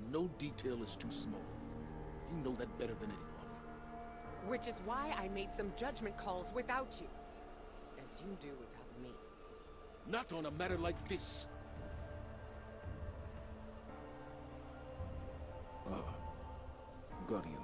No detail is too small. You know that better than anyone. Which is why I made some judgment calls without you. As you do without me. Not on a matter like this. Guardian.